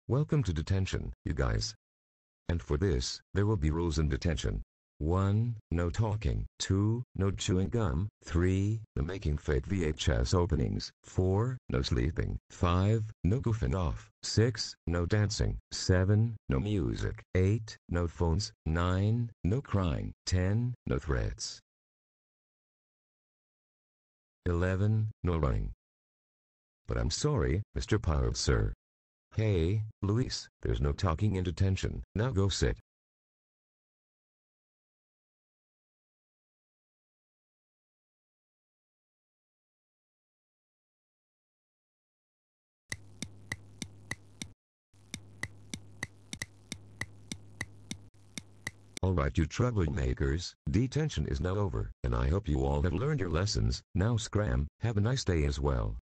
Welcome to detention, you guys. And for this, there will be rules in detention. 1. No talking. 2. No chewing gum. 3. No making fake VHS openings. 4. No sleeping. 5. No goofing off. 6. No dancing. 7. No music. 8. No phones. 9. No crying. 10. No threats. 11. No running. But I'm sorry, Mr. Pirate, sir. Hey, Luis, there's no talking in detention. Now go sit. Alright, you troublemakers, detention is now over, and I hope you all have learned your lessons. Now scram, have a nice day as well.